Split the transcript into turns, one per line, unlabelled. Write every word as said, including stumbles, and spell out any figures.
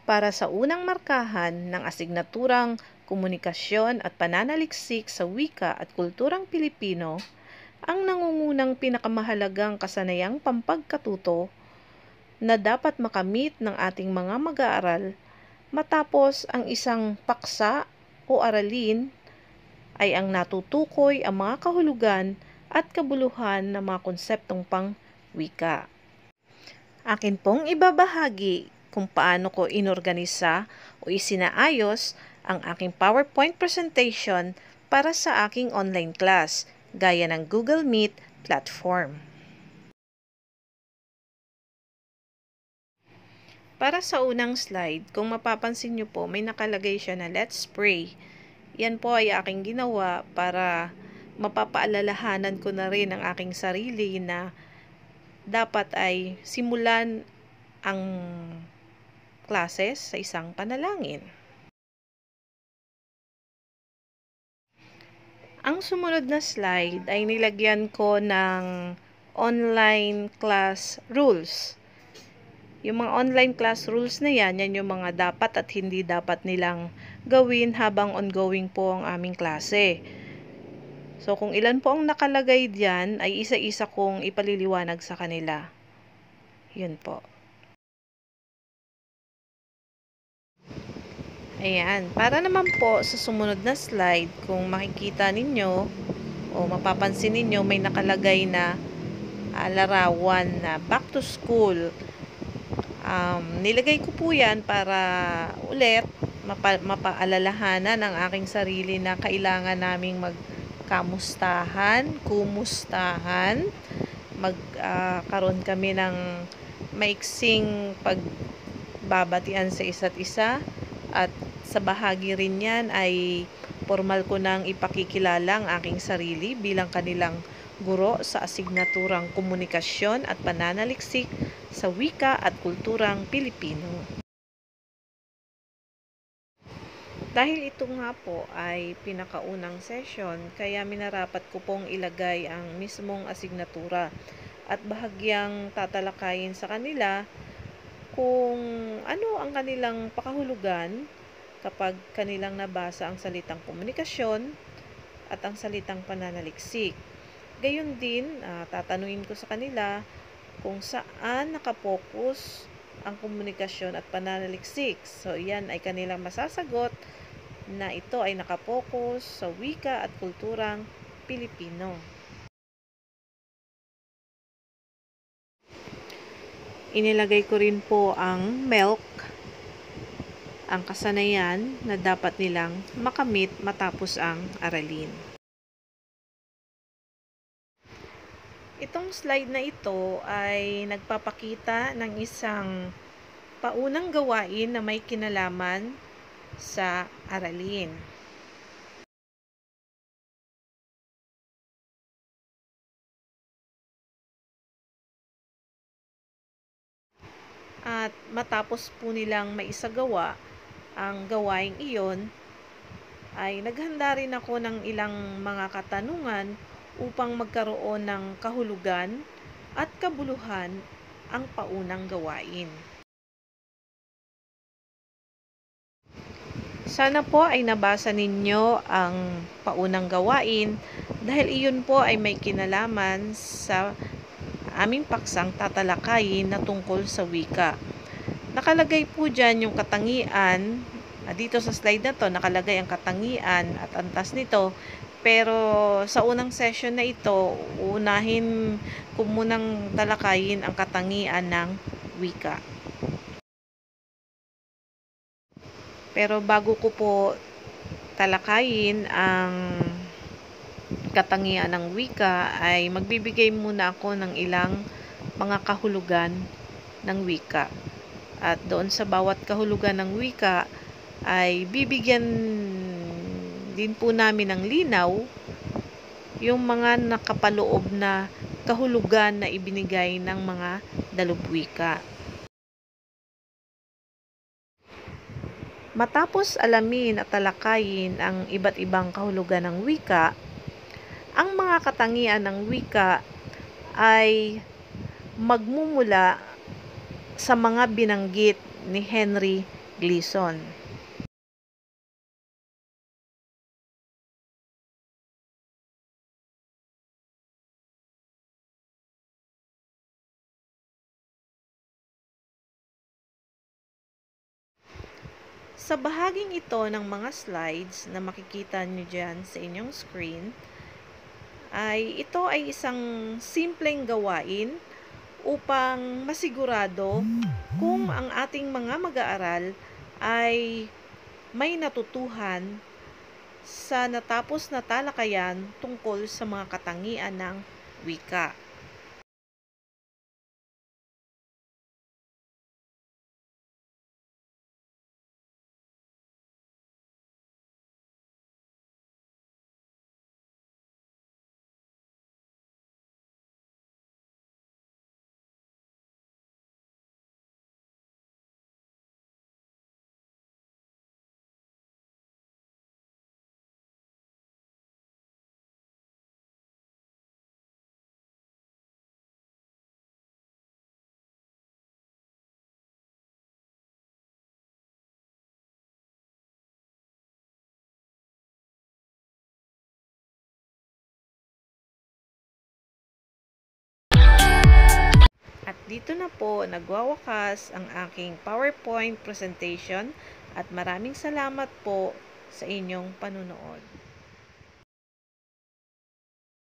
Para sa unang markahan ng asignaturang Komunikasyon at Pananaliksik sa Wika at Kulturang Pilipino, ang nangungunang pinakamahalagang kasanayang pampagkatuto na dapat makamit ng ating mga mag-aaral matapos ang isang paksa o aralin ay ang natutukoy ang mga kahulugan at kabuluhan ng mga konseptong pang-wika. Akin pong ibabahagi kung paano ko inorganisa o isinaayos ang aking PowerPoint presentation para sa aking online class, gaya ng Google Meet platform. Para sa unang slide, kung mapapansin nyo po, may nakalagay siya na Let's Pray. Yan po ay aking ginawa para mapapaalalahanan ko na rin ang aking sarili na dapat ay simulan ang classes sa isang panalangin. Ang sumunod na slide ay nilagyan ko ng online class rules. Yung mga online class rules na yan, yan yung mga dapat at hindi dapat nilang gawin habang ongoing po ang aming klase. So, kung ilan po ang nakalagay diyan, ay isa-isa kong ipaliliwanag sa kanila. Yun po. Ayan. Para naman po sa sumunod na slide, kung makikita ninyo o mapapansin ninyo, may nakalagay na uh, larawan na back to school. Um, nilagay ko po yan para ulit mapa mapaalalahanan ang aking sarili na kailangan naming magkamustahan, kumustahan, magkaroon uh, kami ng maiksing pagbabatian sa isa't isa, at sa bahagi rin yan ay formal ko nang ipakikilala ang aking sarili bilang kanilang guro sa asignaturang Komunikasyon at Pananaliksik sa Wika at Kulturang Pilipino. Dahil ito nga po ay pinakaunang session, kaya minarapat ko pong ilagay ang mismong asignatura at bahagyang tatalakayin sa kanila kung ano ang kanilang pakahulugan kapag kanilang nabasa ang salitang komunikasyon at ang salitang pananaliksik. Gayon din, uh, tatanungin ko sa kanila kung saan nakapokus ang komunikasyon at pananaliksik. So, yan ay kanilang masasagot na ito ay nakapokus sa wika at kulturang Pilipino. Inilagay ko rin po ang milk, ang kasanayan na dapat nilang makamit matapos ang aralin. Itong slide na ito ay nagpapakita ng isang paunang gawain na may kinalaman sa aralin. At matapos po nilang maisagawa ang gawaing iyon, ay naghanda rin ako ng ilang mga katanungan upang magkaroon ng kahulugan at kabuluhan ang paunang gawain. Sana po ay nabasa ninyo ang paunang gawain dahil iyon po ay may kinalaman sa aming paksang tatalakayin na tungkol sa wika. Nakalagay po dyan yung katangian. Dito sa slide na to, nakalagay ang katangian at antas nito. Pero sa unang session na ito, unahin ko munang talakayin ang katangian ng wika. Pero bago ko po talakayin ang katangian ng wika, ay magbibigay muna ako ng ilang mga kahulugan ng wika. At doon sa bawat kahulugan ng wika ay bibigyan din po namin ng linaw yung mga nakapaloob na kahulugan na ibinigay ng mga dalubwika. Matapos alamin at talakayin ang iba't ibang kahulugan ng wika, ang mga katangian ng wika ay magmumula sa mga binanggit ni Henry Gleason. Sa bahaging ito ng mga slides na makikita nyo dyan sa inyong screen, ay ito ay isang simpleng gawain upang masigurado kung ang ating mga mag-aaral ay may natutuhan sa natapos na talakayan tungkol sa mga katangian ng wika. At dito na po nagwawakas ang aking PowerPoint presentation at maraming salamat po sa inyong panunood.